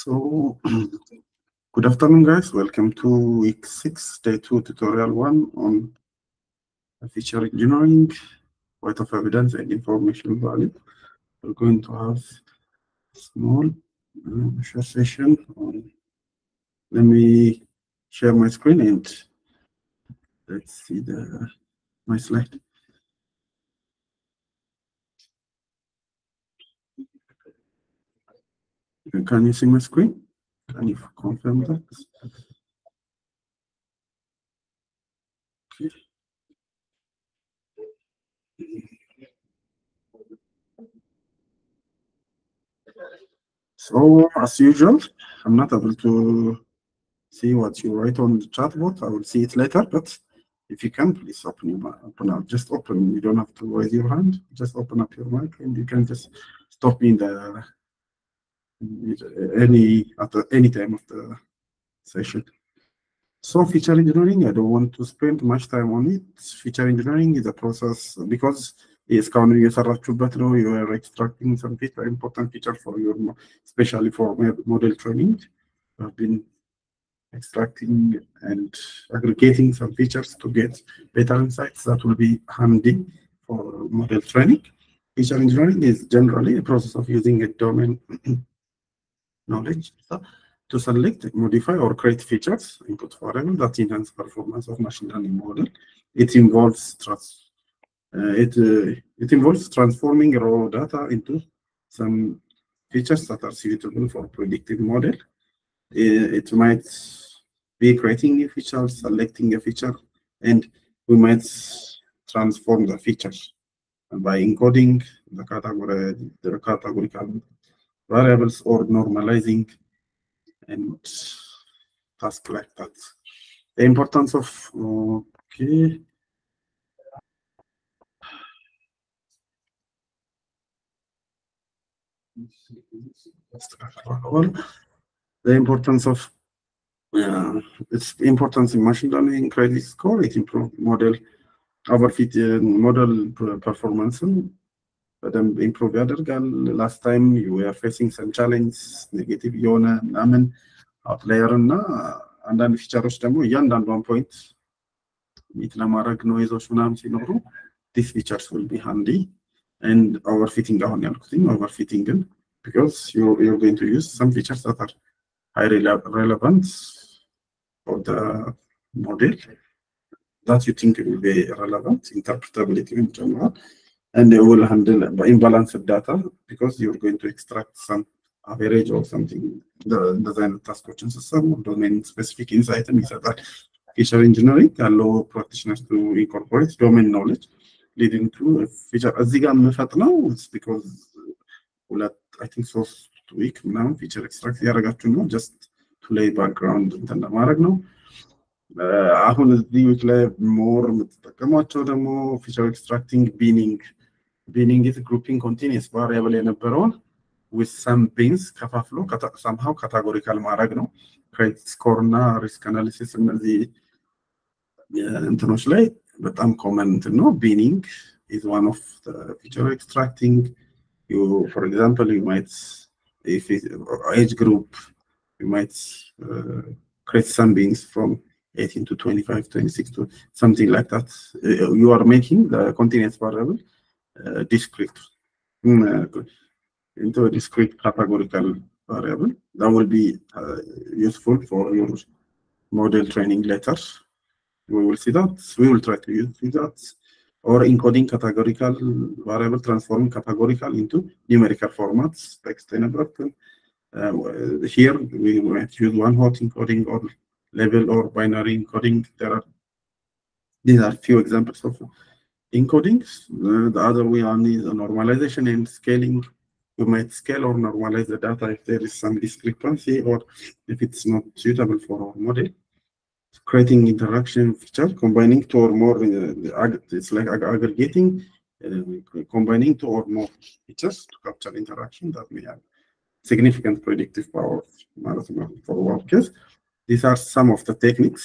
So, good afternoon, guys. Welcome to week 6, day 2, tutorial 1 on feature engineering, weight of evidence and information value. We're going to have a small short session on. Let me share my screen and let's see my slide. Can you see my screen? Can you confirm that? Okay. So, as usual, I'm not able to see what you write on the chat bot. I will see it later, but if you can, please open up. Just open. You don't have to raise your hand. Just open up your mic, and you can just stop in at any time of the session. So feature engineering, I don't want to spend much time on it. Feature engineering is a process because እስካሁን እየሰራችሁበት ነው. You are extracting some important features for your, especially for model training. I've been extracting and aggregating some features to get better insights that will be handy for model training. Feature engineering is generally a process of using a domain knowledge to select, modify, or create features, input variables that enhance performance of machine learning model. It involves transforming raw data into some features that are suitable for predictive model. It might be creating new features, selecting a feature, and we might transform the features by encoding the categorical variables or normalizing and tasks like that. The importance of the importance of its importance in machine learning credit score. It improves model performance. Improve ያደርጋል. Last time you were facing some challenge, negative የሆነ ምናምን outlier እና አንዳንድ ፊቸሮች ደግሞ እያንዳንዷን ፖይንት ሚት ለማድረግ ኖይዞች ምናምን ሲኖሩ these features will be handy. And overfitting አሁን ያልኩትኝ overfitting because you're going to use some features that are highly relevant for the model that you think will be relevant, interpretability in general, and they will handle imbalanced data because you're going to extract some average or something. The design task questions, some domain specific insight, and that feature engineering allow practitioners to incorporate domain knowledge, leading to a feature. As now, it's because I think so week now feature extract ያረጋችሁ ነው just to lay background እንትን ለማድረግ ነው። አሁን እዚህ week ላይ more የምትጠቀሟቸው ደግሞ feature extracting binning is grouping continuous variable የነበረውን with some bins ከፋፍሎ somehow categorical ማድረግ ነው። credit score እና risk analysis እነዚህ እንትኖች ላይ በጣም common እንትን ነው። binning is one of the feature extracting. You, for example, you might, if it's age group, you might create some bins from 18 to 25, 26 to something like that. You are making the continuous variable discrete into a discrete categorical variable. That will be useful for your model training later. We will see that. We will try to use that. Or encoding categorical variable, transforming categorical into numerical formats, text and broken. Here we might use one-hot encoding or level or binary encoding. These are few examples of encodings. The other one is normalization and scaling. We might scale or normalize the data if there is some discrepancy or if it's not suitable for our model. Creating interaction feature, combining two or more, it's like aggregating, combining two or more features to capture interaction that may have significant predictive power for workers. These are some of the techniques.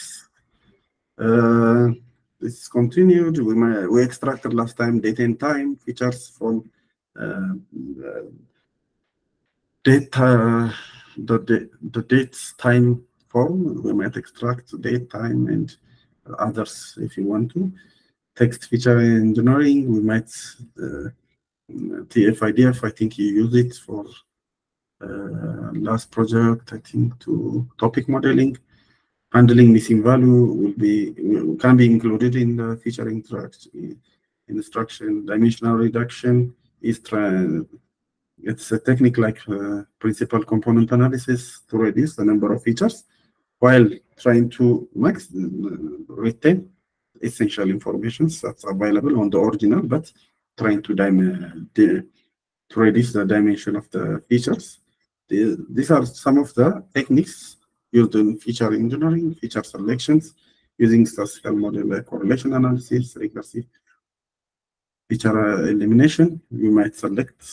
This is continued. We extracted last time data and time features from data the dates time form, we might extract date, time, and others if you want to. Text feature engineering, we might TF-IDF, I think you use it for last project, I think, to topic modeling. Handling missing value can be included in the feature instruction. Dimensional reduction is it's a technique like principal component analysis to reduce the number of features while trying to retain essential information that's available on the original, but trying to reduce the dimension of the features. These are some of the techniques used in feature engineering, feature selections, using statistical model correlation analysis, recursive feature elimination. You might select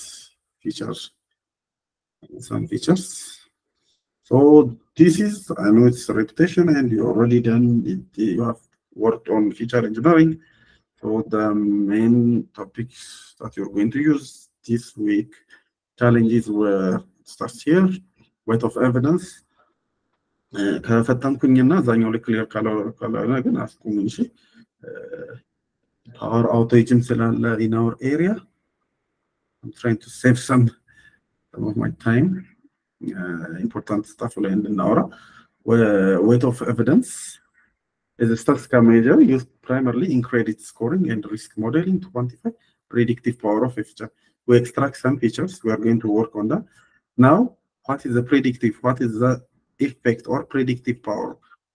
some features. So this is, I know it's a repetition and you already done it, you have worked on feature engineering. So the main topics that you're going to use this week, challenges were starts here, weight of evidence. ከፈተንኩኝና ዛኛው ላይ ክሊር ካልሆነ ግን አስቁሙኝ እሺ ፓወር አውቴጅም ስላለ in our area I'm trying to save some of my time important stuff ላይ እንድናወራ weight of evidence is a statistical measure used primarily in credit scoring and risk modeling to quantify predictive power of a feature. We extract some features, we are going to work on that. Now, what is the predictive, what is the effect or predictive power?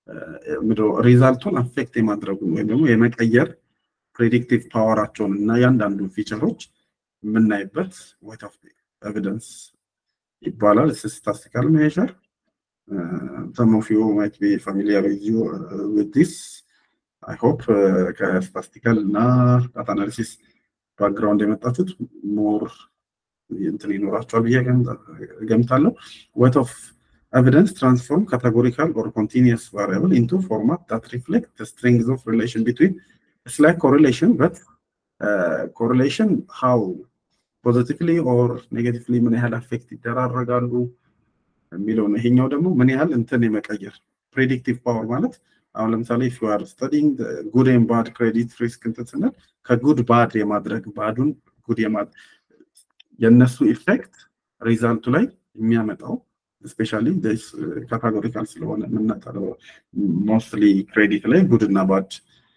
Resulቱን affect የማድረጉ ወይም ደግሞ የመቀየር predictive powerአቸውን እና ያንዳንዱ ፊቸሮች የምናይበት weight of evidence ይባላል። It's a statistical measure. Some of you might be familiar with this. I hope ከstatistical እና data analysis background የመጣችሁት more እንትን ይኖራቸዋል ብዬ ገምታለሁ። Weight of evidence transform categorical or continuous variable into format that reflect the strength of relation between. It's like correlation, but correlation how positively or negatively ምን ያህል affect ይደራረጋሉ የሚለው ነው። ይሄኛው ደግሞ ምን ያህል እንትን የመቀየር predictive power ማለት አሁን ለምሳሌ if you are studying the good and bad credit risk እንትን ስንል ከጉድ ባድ የማድረግ ባዱን ጉድ የማድረግ የነሱ ኢፌክት ሪዛልቱ ላይ የሚያመጣው especially this categorical ስለሆነ የምናጠራው mostly credit ላይ good እና bad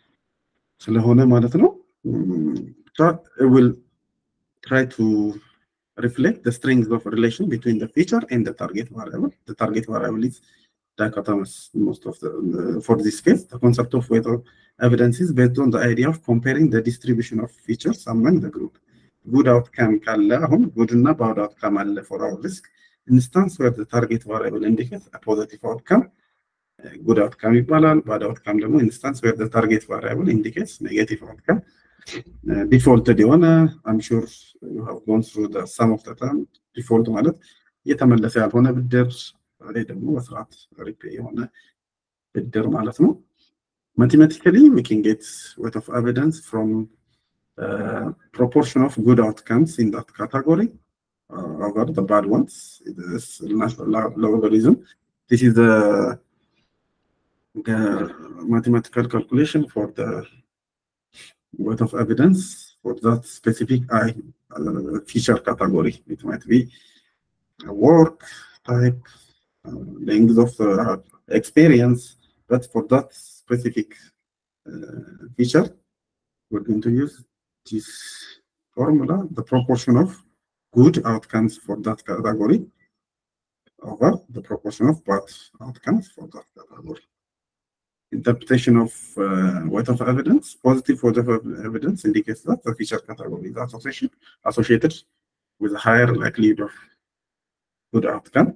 ስለሆነ ማለት ነው። That will try to reflect the strength of relation between the feature and the target variable. The target variable is dichotomous most of the for this case. The concept of weight of evidence is based on the idea of comparing the distribution of features among the group. Good outcome ካለ አሁን good እና bad outcome አለ for our risk instance where the target variable indicates a positive outcome. Good outcome ይባላል። bad outcome ደግሞ instance where the target variable indicates negative outcome. Defaulted የሆነ I'm sure you have gone through the some of the time. Default ማለት የተመለሰ ያልሆነ ብድር ወይ ደግሞ በስርዓት ሪፔይ የሆነ ብድር ማለት ነው። Mathematically we can get weight of evidence from proportion of good outcomes in that category over the bad ones. It is logarithm. This is the mathematical calculation for the weight of evidence for that specific feature category. It might be a work type, length of experience, but for that specific feature, we're going to use this formula, the proportion of good outcomes for that category over the proportion of bad outcomes for that category. Interpretation of weight of evidence. Positive weight of evidence indicates that the feature category is associated with a higher likelihood of good outcome.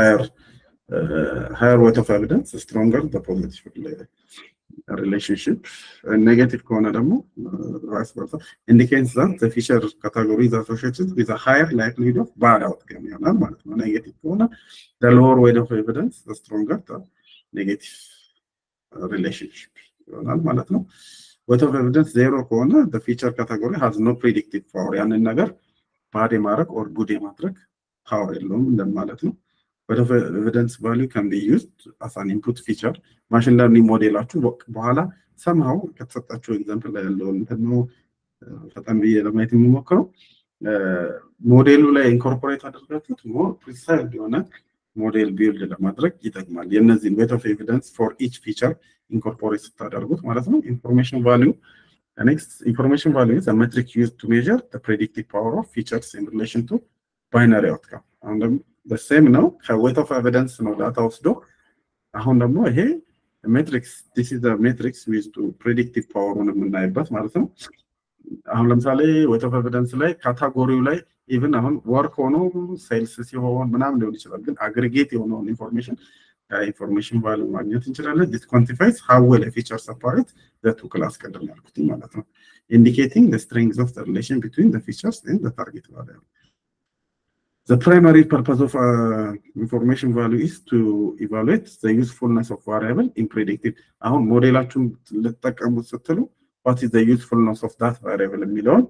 Higher weight of evidence, stronger the positive relationship. Negative ከሆነ ደግሞ vice versa indicates that the feature category is associated with a higher likelihood of bad outcome ይሆናል ማለት ነው። Negative ከሆነ the lower weight of evidence, the stronger the negative relationship ይሆናል ማለት ነው። weight of evidence zero ከሆነ the feature category has no predictive power ያንን ነገር bad የማድረግ or good የማድረግ power የለውም እንደማለት ነው። weight of evidence value can be used as an input feature machine learning ሞዴላችሁ በኋላ somehow ከተሰጣችሁ ኤግዛምፕል ላይ ያለው ነው በጣም ለማየት የሚሞክረው ሞዴሉ ላይ ኢንኮርፖሬት አድርጋችሁት ሞር ፕሪሳይዝ የሆነ ሞዴል ቢልድ ለማድረግ ይጠቅማል የነዚህን weight of evidence for each feature incorporate ስታደርጉት ማለት ነው information value the next information value is a metric used to measure the predictive power of features in relation to binary outcome and the same now weight of evidence ነው ዳታ ወስዶ አሁን ደግሞ ይሄ metrics this is the metrics used to predictive power ሆነ የምናይበት ማለት ነው አሁን ለምሳሌ weight of evidence ላይ ካታጎሪው ላይ even አሁን work ሆኖ sales ሲሆን ምናምን ሊሆን ይችላል ግን aggregate የሆነውን information value ማግኘት እንችላለን this quantifies how well a feature separates the two class ቀደም ያልኩት ማለት ነው indicating the strength of the relation between the features and the target variable the primary purpose of information value is to evaluate the usefulness of variable in predictive አሁን ሞዴላችሁን ልትጠቀሙት ስትሉ what is the usefulness of that variable የሚለውን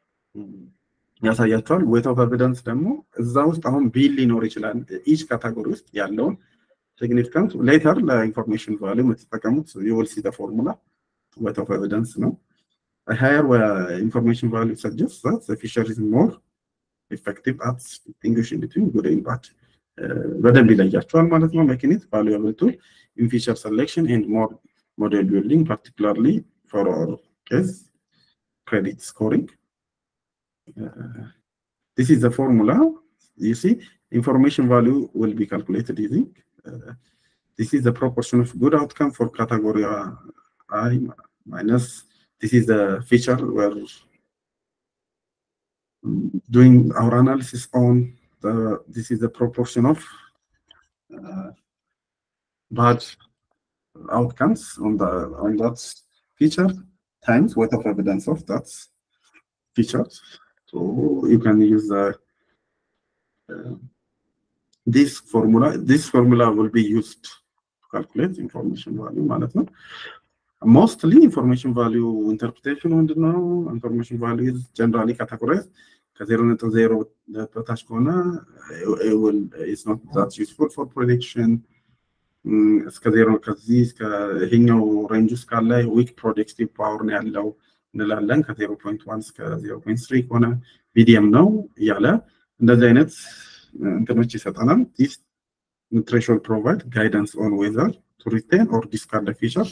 ያሳያችኋል weight of evidence ደግሞ እዛ ውስጥ አሁን ቢል ሊኖር ይችላል each category ውስጥ ያለውን significance later ለኢንፎርሜሽን value የምትጠቀሙት you will see the formula weight of evidence ነው a higher information value suggests that the feature is more effective at distinguishing between good and bad በደንብ ይለያቸዋል ማለት ነው making it valuable tool in feature selection and more model building particularly for our case credit scoring this is the formula you see information value will be calculated using this is the proportion of good outcome for category I minus this is the feature where doing our analysis on this is the proportion of bad outcomes on that feature times weight of evidence of that feature so you can use this formula will be used to calculate information value ማለት ነው mostly information value interpretation ምንድነው information value is generally categorized ከ0.0 በታች ከሆነ it's not that useful for prediction እስከ 0 ከዚህ እስከ ይሄኛው ሬንጅ ውስጥ ካለ weak predictive power ነው ያለው እንላለን ከ0.1 እስከ 0.3 ከሆነ medium ነው ያለ እንደዚህ አይነት እንትኖች ይሰጣናል this threshold provide guidance on whether to retain or discard the feature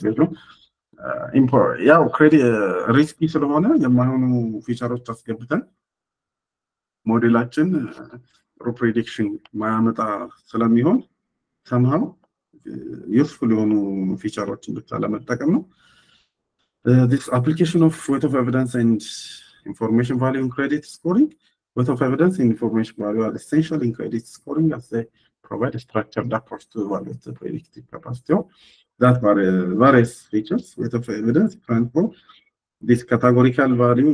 ያው ክሬዲት ሪስኪ ስለሆነ የማይሆኑ ፊቸሮች አስገብተን ሞዴላችን ፕሬዲክሽን ማያመጣ ስለሚሆን somehow useful የሆኑ ፊቸሮችን ብቻ ለመጠቀም ነው this application of weight of evidence and information value in credit scoring weight of evidence and information value are essential in credit scoring as they provide a structured approach to evaluate the predictive capacity that various features weight of evidence transform this categorical value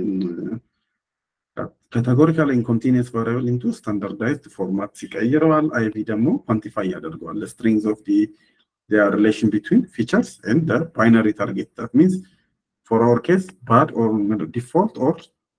categorical and continuous variable into standardized format ሲቀይረዋል iv ደግሞ quantify ያደርገዋል the strings of their relation between features and the binary target that means for our case bad or default or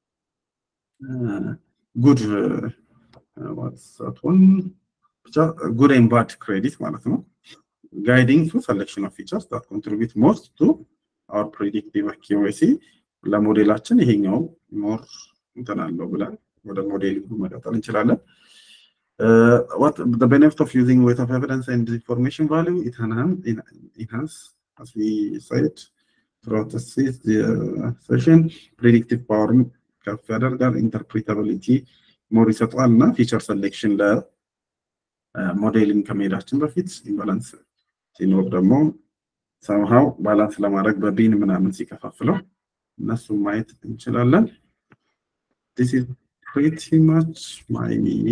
good what's that one good and bad credit ማለት ነው guiding to selection of features that contribute most to our predictive accuracy ለሞዴላችን ይሄኛው more እንተናለው ብለን ወደ ሞዴሉ መቀጠል እንችላለን what the benefit of using weight of evidence and information value it enhance as we said throughout the session predictive power ከፍ ያደርጋል interpretability more ይሰጣልና feature selection ለሞዴሊንግ ከመሄዳችን በፊት imbalance ሲኖር ደግሞ somehow ባላንስ ለማድረግ በቢን ምናምን ሲከፋፍለው እነሱ ማየት እንችላለን this is pretty much my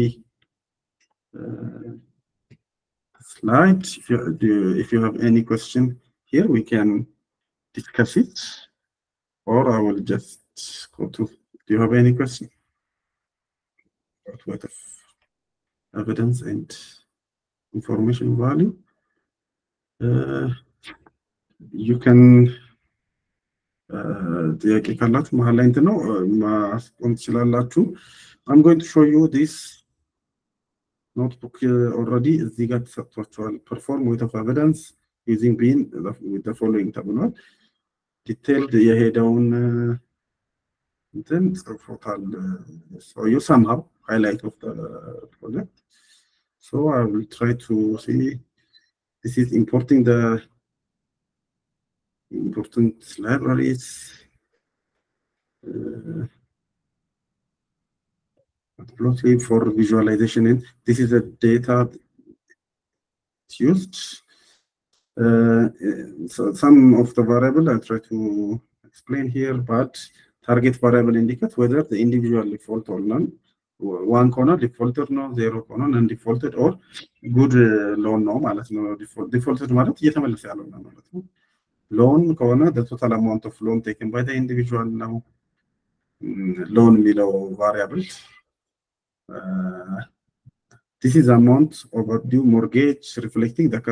slide if you have any question here we can discuss it or I will just go to do you have any question about what evidence and information value you can ጥያቄ ካላችሁ መሃል ላይ ነው ማስቆም ትችላላችሁ I'm going to show you this notebook already እዚህ ጋር ተሰጥቷቸዋል perform weight of evidence using being with the following ተብሏል detailed የሄደውን እንትን ጽፎታል so you somehow highlight of the project so I will try to see this is importing the important libraries closely for visualization and this is the data used so some of the variable I'll try to explain here but target variable indicates whether the individual default or none one corner defaulted no zero corner non defaulted or good loan no ማለት ነው defaulted ማለት እየተመለሰ ያለው ነው ማለት ነው loan ከሆነ the total amount of loan taken by the individual ነው loan የሚለው variable this is amount overdue mortgage reflecting the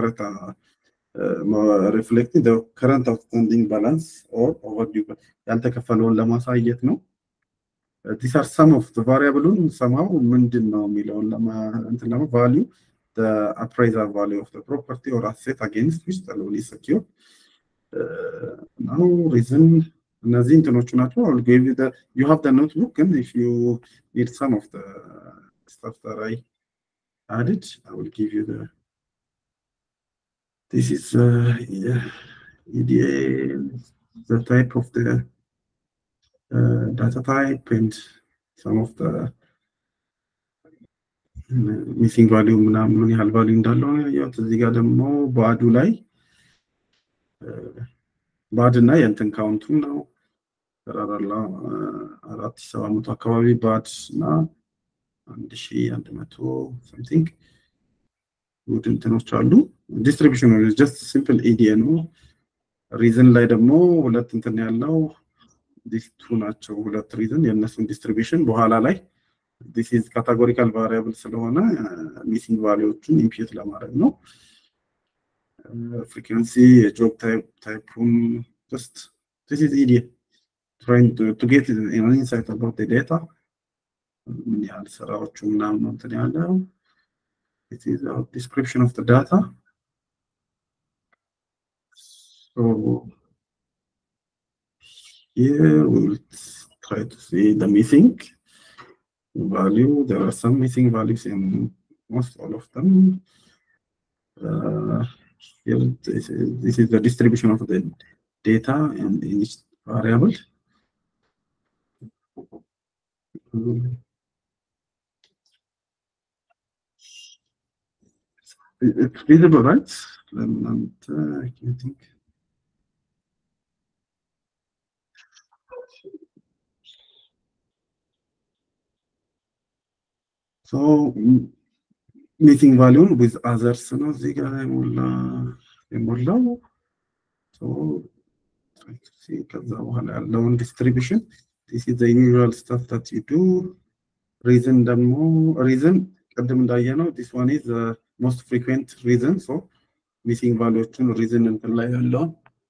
current outstanding balance or overdue ያልተከፈለውን ለማሳየት ነው these are some of the variable somehow ምንድነው የሚለውን እንትን value the appraisal value of the property or asset against which the loan is secured now reason እነዚህ እንትኖቹ ናቸው I will give you the you have the notebook and if you need some of the stuff that I added I will give you the this is EDA the type of the data type and some of the missing value ምን ያህል value እንዳለው ያው እዚህ ጋር ደግሞ ባዱ ላይ ባድና የእንትን ካውንቱ ነው ተራራላ 4700 አካባቢ ባድና 1100 something ውድ እንትኖች አሉ distribution is just simple EDA ነው reason ላይ ደግሞ ሁለት እንትን ያለው these two ናቸው ሁለት reason የነሱን distribution በኋላ ላይ this is categorical variable ስለሆነ missing valueዎችን impute ለማድረግ ነው frequency job type just this is EDA trying to get an insight about the data ምን ያህል ስራዎቹ ምናምን እንትን ያለው it is a description of the data so here we will try to see the missing value there are some missing values in most all of them here this is the distribution of the data and in each variable it's visible right I can think so missing value with others ነው እዚህ ጋር የሞላው so try to see ከዛ በኋላ ያለውን distribution this is the usual stuff that you do reason ደግሞ reason ቀደም እንዳየነው this one is the most frequent reason so missing valueዎችን reason እንትን ላይ ያለው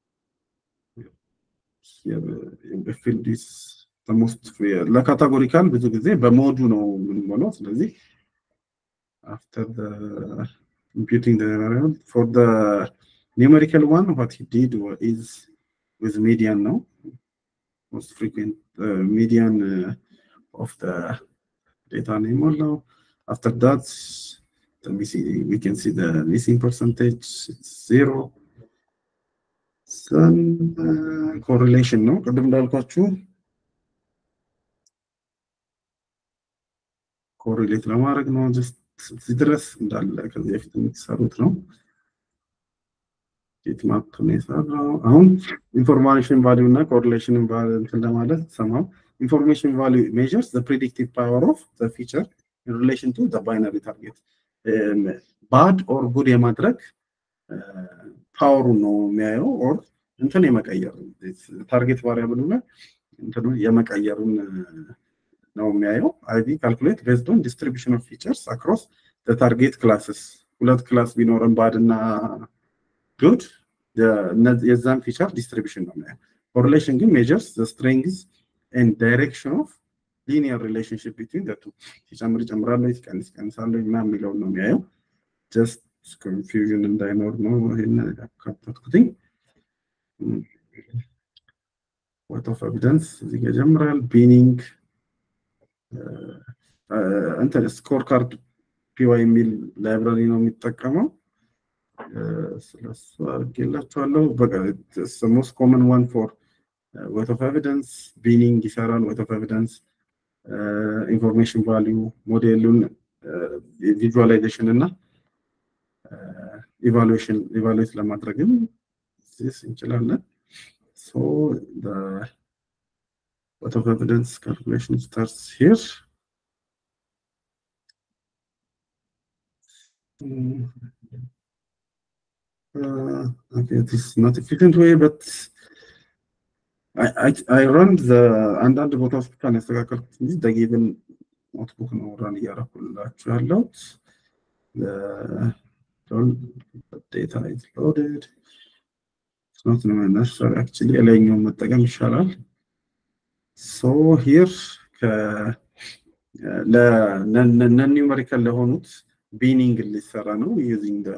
the field is the most ለካታጎሪካል ብዙ ጊዜ በሞዱ ነው የምንሞላው ስለዚህ after the computing the variable for the numerical one what he did is with median now most frequent median of the data name now after that we can see the missing percentage it's 0 some correlation ነው ቀደም እንዳልኳችሁ correlate ለማድረግ ነው just ድረስ እንዳለ ከዚህ በፊት የምትሰሩት ነው ማፕ ነው የሰራው አሁን information value እና correlation value እንትን ለማለት somehow information value measures the predictive power of the feature in relation to the binary target bad or good የማድረግ ፓወሩ ነው የሚያየው or እንትን የመቀየር ታርጌት ቫሪያብል እና እንትኑ የመቀየሩን ነው የሚያየው IV calculate based on distribution of features across the target classes ሁለት ክላስ ቢኖርም bad እና good the exam feature distribution ነው የሚያየው correlation ግን measures the strength and direction of linear relationship between the two ሲጨምር ይጨምራል ሲቀንስ ይቀንሳል ምናምን የሚለውን ነው የሚያየው just confusion እንዳይኖር ነው ይሄን ያካተትኩትኝ what of evidence እዚህ ጋር ጀምራል binning እንትን ስኮር ካርድ py የሚል ላይብራሪ ነው የሚጠቀመው ስለሱ አርጌላችኋለሁ በቃ the most common one for what of evidence binning ይሰራል what of evidence information value modelun visualization እና evaluate ለማድረግም this እንችላለን so the what of evidence calculation starts here okay this is not efficient way but I run the አንዳንድ ቦታዎች ብቻ ነው ያስተካከልኩት እንጂ the given notebook ነው run እያደረኩላችሁ ያለሁት the data is loaded it's not necessary actually ላይኛው መጠቀም ይሻላል so here numerical ለሆኑት binning ሊሰራ ነው using the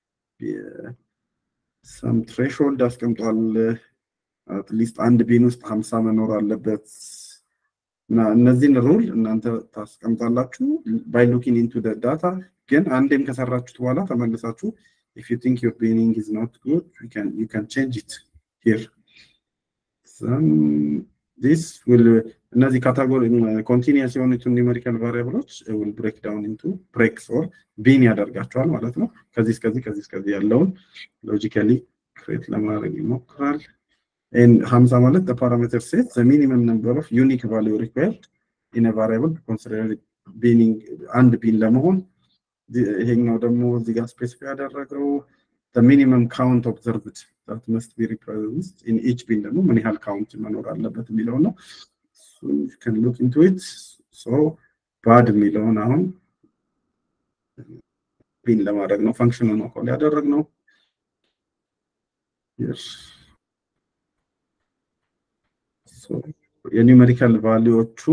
some threshold አስቀምጧል at least አንድ ቢን ውስጥ 50 መኖር አለበት እና እነዚህን ሩል እናንተ ታስቀምጣላችሁ by looking into the data ግን አንዴም ከሰራችሁት በኋላ ተመልሳችሁ if you think your binning is not good you can change it here then this will እነዚህ ካታጎሪ continuous የሆኑት numerical variables will break down into breaks or bin ያደርጋቸዋል ማለት ነው ከዚህ እስከዚህ ያለውን logically create ለማድረግ ይሞክራል and 50 ማለት the parameter set the minimum number of unique value required in a variable consider binning and bin ለመሆን ይሄኛው ደግሞ እዚህ ጋር ስፔሲፋይ ያደረገው the minimum count observed that must be represented in each bin ደግሞ ምን ያህል ካውንት መኖር አለበት የሚለው ነው so you can look into it so bad የሚለውን አሁን bin ለማድረግ ነው ፋንክሽኑ ነው ኮል ያደረግነው yes so numerical valueዎቹ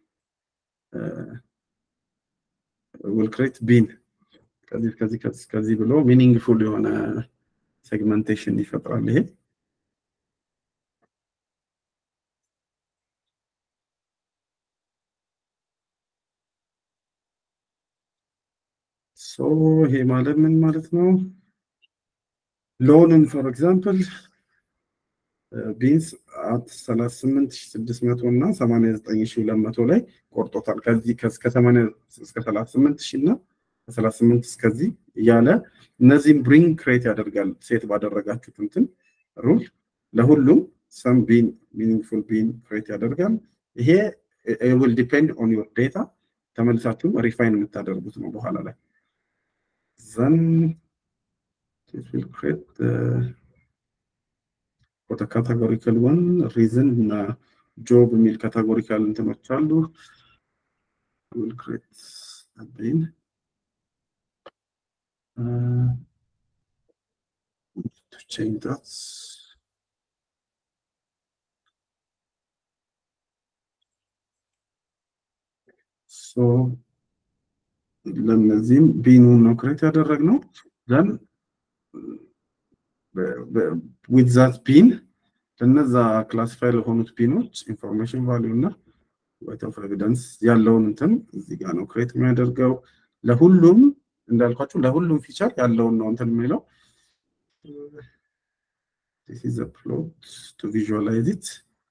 will create bin ከዚህ ብሎ meaningful የሆነ segmentation ይፈጥራል ይሄ so ይሄ ማለት ምን ማለት ነው loan for example bins at 38600 እና 89200 ላይ ቆርጦታል ከዚህ ከ80 እስከ 38000 እና 38 እስከዚህ ያለ እነዚህን bring create ያደርጋል ሴት ባደረጋችሁት እንትን ሩል ለሁሉም some bin meaningful bin create ያደርጋል ይሄ it will depend on your data ተመልሳችሁ refine የምታደርጉት ነው በኋላ ላይ then it will create for the categorical one reason እና job የሚል categorical እንትኖች አሉ will create a bin to change that so ለነዚህም ቢኑ ነው ክሬት ያደረግነው then with that bin ለነዛ ክላሲፋይ ለሆኑት ቢኖች ኢንፎርሜሽን ቫልዩ እና weight of evidence ያለውን እንትን እዚህ ጋር ነው ክሬት የሚያደርገው ለሁሉም እንዳልኳችሁ ለሁሉም ፊቸር ያለውን ነው እንትን የሚለው this is a plot to visualize it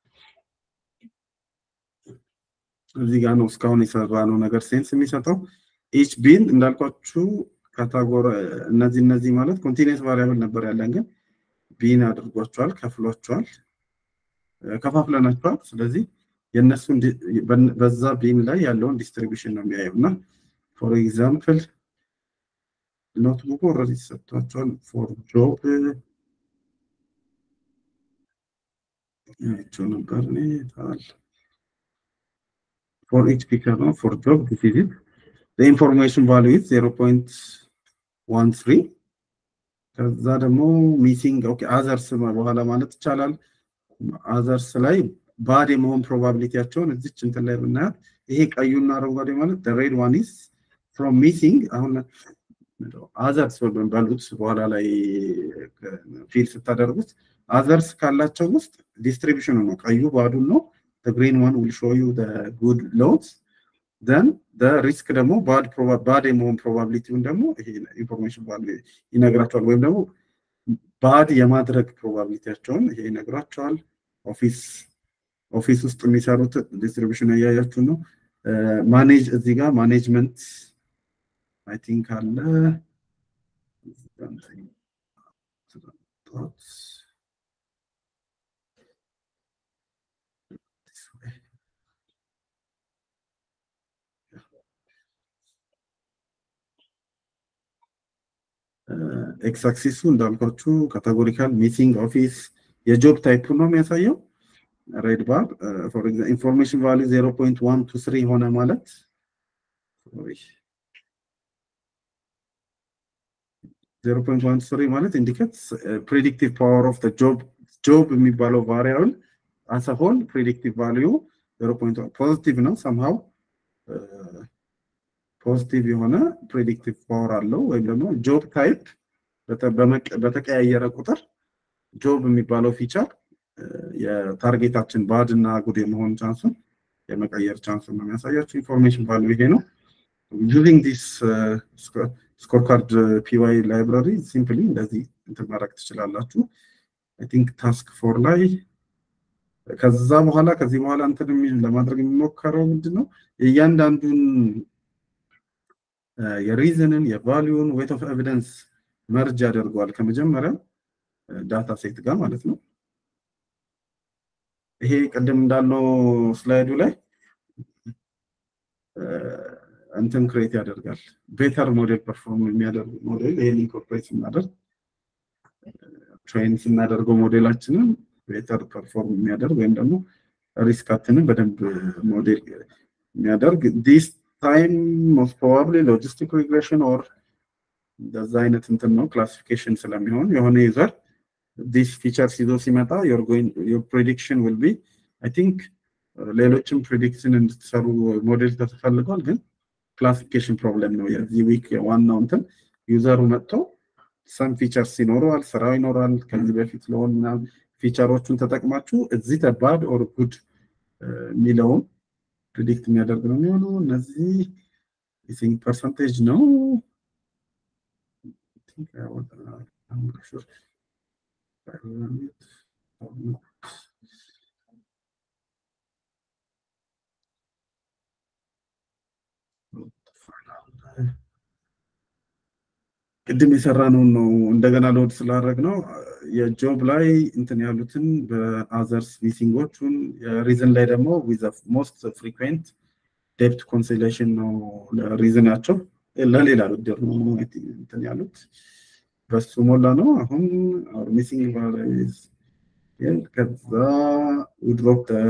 እዚህ ጋር ነው እስካሁን የሰራነው ነገር ሴንስ የሚሰጠው each bin እንዳልኳችሁ ካታጎሪ እነዚህ ማለት continuous variable ነበር ያለን ግን bin አድርጓቸዋል ከፋፍለናቸዋል ስለዚህ የነሱ በዛ bin ላይ ያለውን distribution ነው የሚያየውና for example notebook already ሰጥቷቸዋል for job ያቸው ነበር ታል for each picker no for job this is it the information value is 0.13 ከዛ ደግሞ missing okay others በኋላ ማለት ይቻላል others ላይ ባድ የመሆን ፕሮባቢሊቲያቸውን እዚች እንትን ላይ ብናያት ይሄ ቀዩና አረንጓዴ ማለት the red one is from missing አሁን አዘርስ ባሉት በኋላ ላይ ፊል ስታደርጉት አዘርስ ካላቸው ውስጥ ዲስትሪቢዩሽኑ ነው ቀዩ ባዱን ነው the green one will show you the good loads then the risk ደግሞ bad የመሆን ፕሮባቢሊቲውን ደግሞ ይሄ ኢንፎርሜሽን ቫልዩ ይነግራቸዋል ወይም ደግሞ ባድ የማድረግ ፕሮባቢሊቲያቸውን ይሄ ይነግራቸዋል ኦፊስ ውስጥ የሚሰሩት ዲስትሪቢዩሽን ያያያችሁ ነው ማኔጅ እዚህ ጋር ማኔጅመንት I think አለ ኤክስ አክሲሱ እንዳልኳችሁ ካቴጎሪካል ሚሲንግ ኦፊስ የጆብ ታይፕ ነው የሚያሳየው ሬድ ባር ፎር ኤግዛምፕል ኢንፎርሜሽን ቫልዩ 0.123 ሆነ ማለት 0.13 ማለት ኢንዲኬትስ ፕሬዲክቲቭ ፓወር ኦፍ ዘ ጆብ የሚባለው ቫሪያብል as a whole predictive value 0.1 ፖዚቲቭ ነው somehow ፖዚቲቭ የሆነ ፕሬዲክቲቭ ፓወር አለው ወይም ደግሞ ጆብ ታይፕ በተቀያየረ ቁጥር ጆብ የሚባለው ፊቸር የታርጌታችን ባድ እና ጉድ የመሆን ቻንሱን የመቀየር ቻንሱን ነው የሚያሳያችሁ ኢንፎርሜሽን ቫልዩ ይሄ ነው using this scorecard py library simply እንደዚህ ማድረግ ትችላላችሁ I think task 4 ላይ ከዚህ በኋላ እንትን ለማድረግ የሚሞከረው ምንድነው እያንዳንዱን የሪዝንን የቫልዩን ዌት ኦፍ ኤቪደንስ መርጅ ያደርጋል ከመጀመሪያው ዳታ ሴት ጋር ማለት ነው ይሄ ቀደም እንዳለው ስላይዱ ላይ እንትን ክሬት ያደርጋል ቤተር ሞዴል ፐርፎርም የሚያደርግ ሞዴል ይሄን ኢንኮርፖሬት እናደርግ ትሬን ስናደርገው ሞዴላችንን ቤተር ፐርፎርም የሚያደርግ ወይም ደግሞ ሪስካችንን በደንብ ሞዴል የሚያደርግ this time most probably logistic regression or the አይነት እንትን ነው classification ስለሚሆን የሆነ ዩዘር this features ይዞ ሲመጣ your prediction will be I think ሌሎችም prediction እንድትሰሩ ሞዴል ተፈልጓል ግን classification problem ነው የዚህ ዊክ ዋናው እንትን ዩዘሩ መጥቶ some features ይኖራል ስራው ይኖራል ከዚህ በፊት ለሆነ ፊቸሮቹን ተጠቅማችሁ እዚህ bad or good ሚለውን predict የሚያደርግ ነው የሚሆነው እነዚህ I think percentage ነው I think I'm not sure ቅድም የሰራነው ነው እንደገና ሎድ ስላደረግ ነው የጆብ ላይ እንትን ያሉትን በአዘርስ ሚሲንጎቹን የሪዝን ላይ ደግሞ with the most frequent debt conciliation ነው ለሪዝናቸው ለሌላ ልደር ነው እንትን ያሉት በሱ ሞላ ነው አሁን our missing values ከዛ we drop the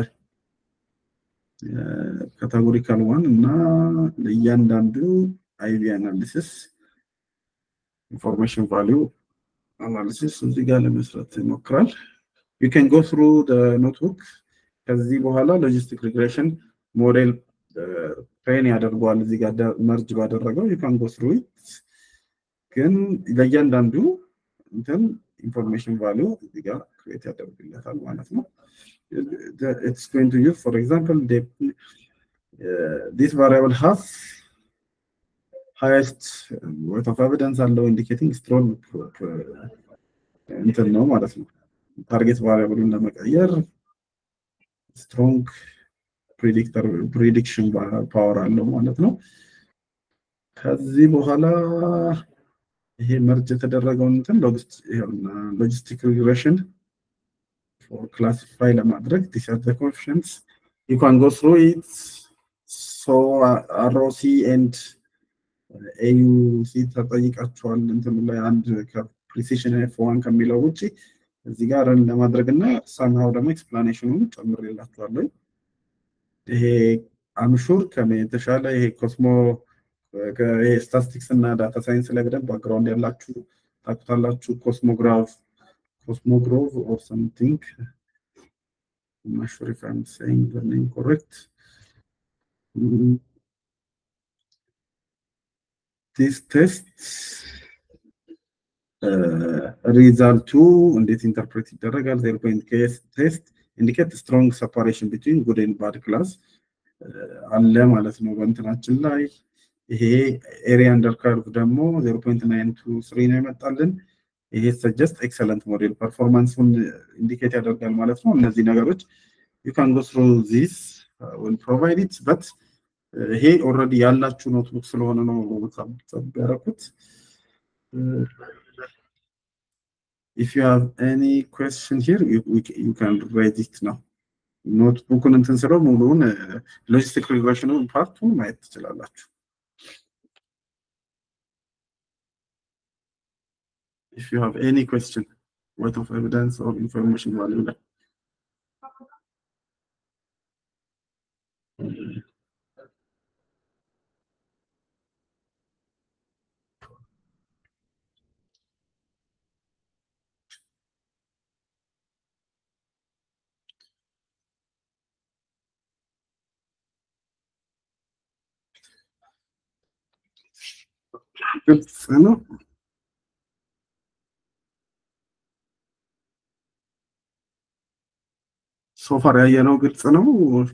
categorical one እና ለእያንዳንዱ IV analysis information value analysis እዚህ ጋር ለመስራት ይሞክራል you can go through the notebook ከዚህ በኋላ logistic regression model train ያደርጋል እዚህ ጋር merge ባደረገው you can go through it ግን ለእያንዳንዱ እንትን information value እዚህ ጋር create ያደርግለታል ማለት ነው it's going to use for example this variable has highest weight of evidence allow indicating strong እንትን ነው ማለት ነው ታርጌት ቫሪያብሉን ለመቀየር strong prediction power አለው ማለት ነው ከዚህ በኋላ ይሄ መርጅ የተደረገው እንትን logistic regression for classify ለማድረግ these are the coefficients you can go through it so ROC and AUC ተጠይቃቸዋል እንትን ላይ አንድ ከፕሪሲሽን F1 ከሚለው ውጪ እዚህ ጋር ለማድረግና somehow ደግሞ ኤክስፕላኔሽኑን ጨምሬላችኋለሁ ይሄ አምሹር ከመተሻለ ይሄ ኮስሞ ከስታቲስቲክስ እና ዳታ ሳይንስ ላይ በደንብ ባክግራውንድ ያላችሁ ታውቁታላችሁ ኮስሞግራፍ or something I'm not sure if I'm saying the name correct this test ሪዛልቱ እንዴት ኢንተርፕሬት ይደረጋል? 0 point case test indicate strong separation between good and bad class አለ ማለት ነው በእንትናችን ላይ። ይሄ ኤሪያ አንደር ካርቭ ደግሞ 0.923 ነው የመጣልን። ይሄ ሰጀስት ኤክሰለንት ሞዴል ፐርፎርማንሱን ኢንዲኬት ያደርጋል ማለት ነው። እነዚህ ነገሮች you can go through this when provided, but ይሄ ኦልሬዲ ያላችሁ ኖትቡክ ስለሆነ ነው ያደረኩት። if you have any question here you can raise it now. ኖትቡኩን እንትን ስለው ሙሉውን ሎጂስቲክ ሪግሬሽኑን ፓርቱን ማየት ትችላላችሁ። if you have any question, what of evidence or information value ላይ ግልጽ ነው። so far ያየነው ግልጽ ነው።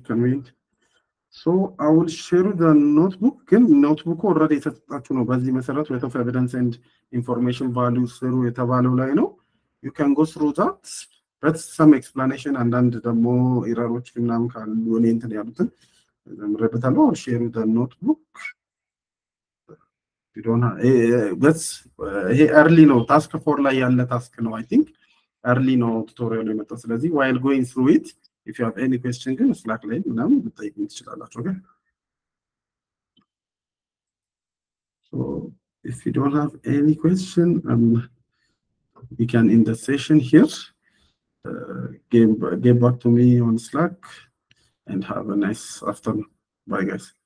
so I will share the notebook ግን ኖትቡኩ ኦልሬዲ የተሰጣችሁ ነው። በዚህ መሰረት weight of evidence and information value ስሩ የተባለው ላይ ነው። you can go through that, but some explanation አንዳንድ ደግሞ ኤረሮች ምናምን ካሉ እኔ እንትን ያሉትን ረበታለሁ። share the notebook you don't have but ይሄ early ነው task 4 ላይ ያለ task ነው I think early ነው ቱቶሪያል የመጣው። ስለዚህ while going through it if you have any question ግን Slack ላይ ምናምን ብትጠይቁኝ ትችላላችሁ። okay, so if you don't have any question you can end the session here. Get back to me on Slack and have a nice afternoon. Bye guys.